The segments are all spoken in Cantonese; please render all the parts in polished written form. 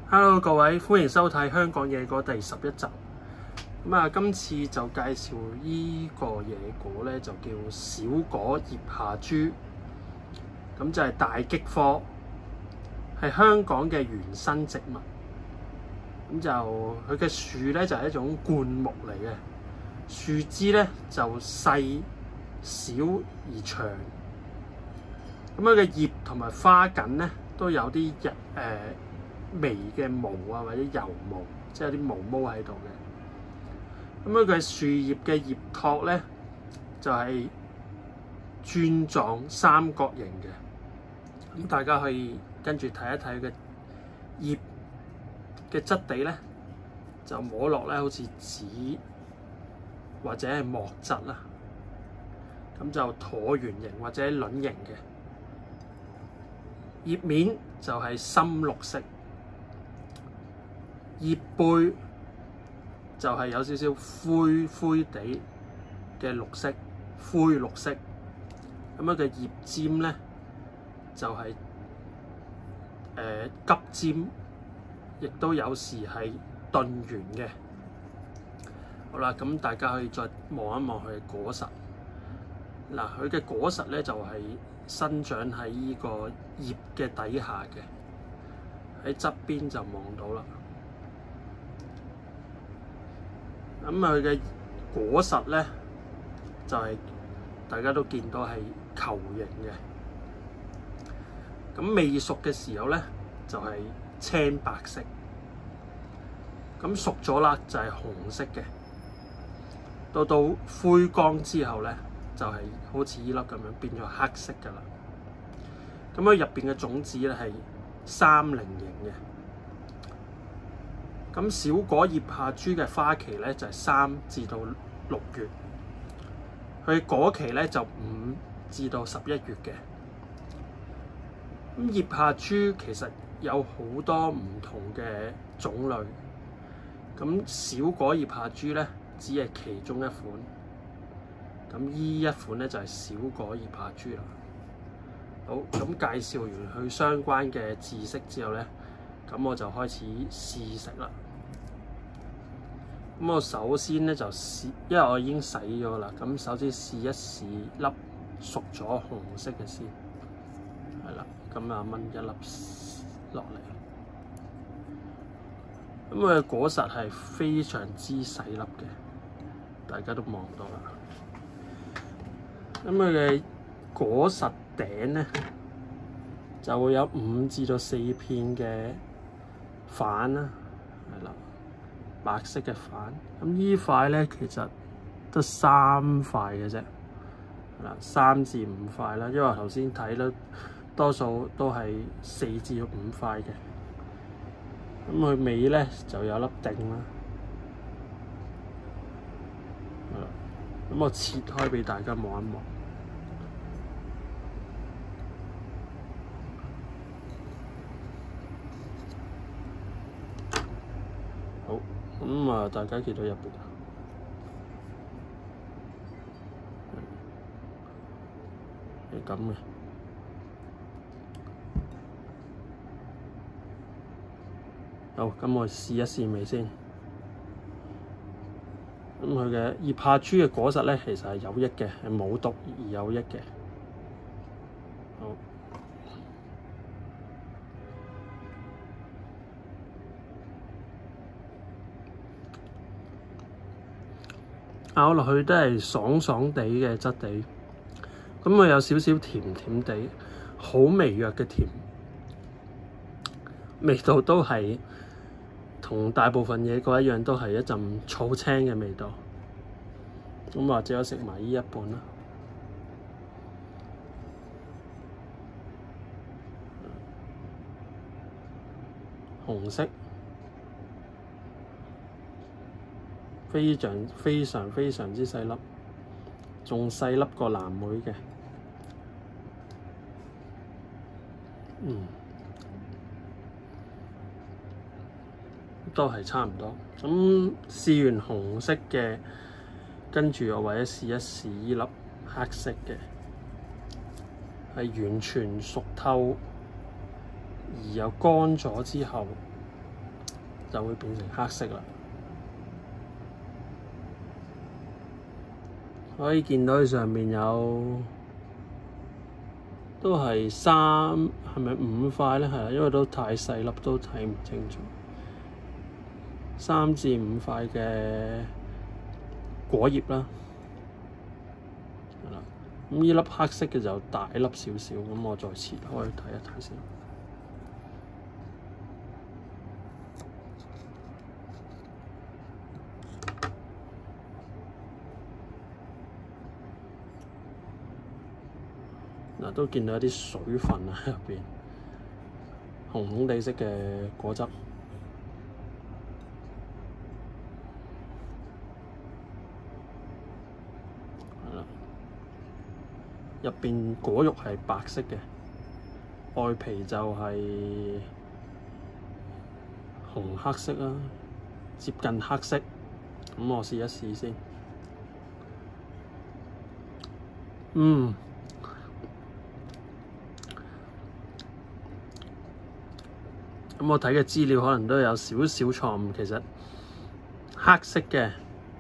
Hello 各位，歡迎收睇香港野果第11集。今次就介紹呢個野果咧，就叫小果葉下珠。咁就係大戟科，係香港嘅原生植物。咁就佢嘅樹咧就係一種灌木嚟嘅，樹枝咧就細小而長。咁佢嘅葉同埋花梗咧都有啲微嘅毛啊，或者油毛，即係有啲毛毛喺度嘅。咁佢嘅樹葉嘅葉托咧就係鑽狀三角形嘅。咁大家可以跟住睇一睇佢嘅葉嘅質地咧，就摸落咧好似紙或者係膜質啦。咁就橢圓形或者卵形嘅。葉面就係深綠色。葉背就係有少少灰灰地嘅綠色，灰綠色。咁樣嘅葉尖咧就係急尖，亦都有時係鈍圓嘅。好啦，咁大家可以再望一望佢嘅果實。嗱，佢嘅果實咧就係生長喺呢個葉嘅底下嘅，喺側邊就望到啦。咁佢嘅果實咧就係大家都見到係球形嘅。咁未熟嘅時候咧就係青白色，咁熟咗啦就係紅色嘅。到灰光之後咧就係好似呢粒咁樣變咗黑色噶啦。咁佢入邊嘅種子咧係3棱形嘅。咁小果葉下珠嘅花期咧就係3至到6月，佢果期咧就5至到11月嘅。咁葉下珠其實有好多唔同嘅種類，咁小果葉下珠咧只係其中一款。咁依一款咧就係小果葉下珠啦。好，咁介紹完佢相關嘅知識之後咧，咁我就開始試食啦。咁我首先咧就試，因為我已經洗咗啦。咁首先試一試粒熟咗紅色嘅先，係啦。咁啊，掹一粒落嚟。咁佢嘅果實係非常之細粒嘅，大家都望到啦。咁佢嘅果實頂咧就會有5至到4片嘅瓣啦，係啦。白色嘅瓣，咁呢塊咧其實得3塊嘅啫，嗱3至5塊啦，因為頭先睇咧多數都係4至5塊嘅。咁佢尾咧就有粒頂啦，咁我切開俾大家望一望。好。咁啊，大家見到入邊係咁嘅。好，咁我試一試味先。咁佢嘅葉下珠嘅果實咧，其實係有益嘅，係冇毒而有益嘅。好。咬落去都係爽爽地嘅質地，咁佢有少少甜甜地，好微弱嘅甜，味道都係同大部分野果一樣，都係一陣草青嘅味道。咁或者我食埋呢一半啦，紅色。非常之細粒，仲細粒過藍莓嘅。都係差唔多。咁試完紅色嘅，跟住我或者試一試呢粒黑色嘅，係完全熟透而又乾咗之後就會變成黑色啦。可以見到佢上面有都係係咪5塊咧？係啊，因為都太細粒，都睇唔清楚。3至5塊嘅果葉啦，係啦。咁呢粒黑色嘅就大粒少少，咁我再切開睇一睇先。嗱，都見到一啲水分啊入邊，紅紅地色嘅果汁。入邊果肉係白色嘅，外皮就係紅黑色啦，接近黑色。咁我試一試先。咁我睇嘅資料可能都有少少錯誤，其實黑色嘅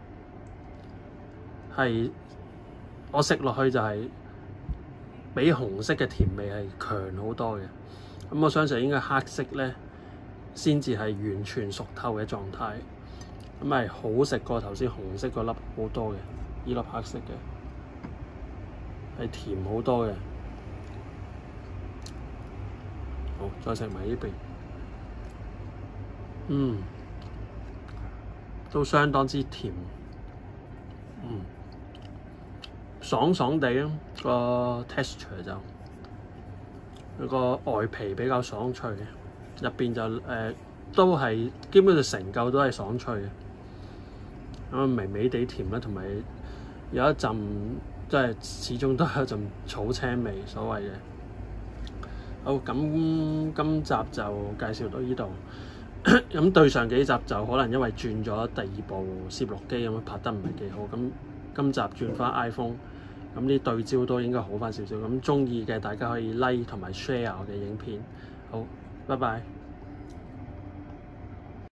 係我食落去就係比紅色嘅甜味係強好多嘅。咁我相信應該黑色咧先至係完全熟透嘅狀態，咁係好食過頭先紅色嗰粒好多嘅。呢粒黑色嘅係甜好多嘅。好，再食埋呢邊。都相當之甜，爽爽地咯，個 texture 就佢個外皮比較爽脆嘅，入邊就都係基本上成嚿都係爽脆嘅，咁微微地甜啦，同埋有一陣即係始終都係一陣草青味所謂嘅。好，咁今集就介紹到呢度。咁對上幾集就可能因為轉咗第2部攝錄機，咁拍得唔係幾好。咁今集轉翻 iPhone，咁啲對焦都應該好翻少少。咁鍾意嘅大家可以 like 同埋 share 我嘅影片。好，拜拜。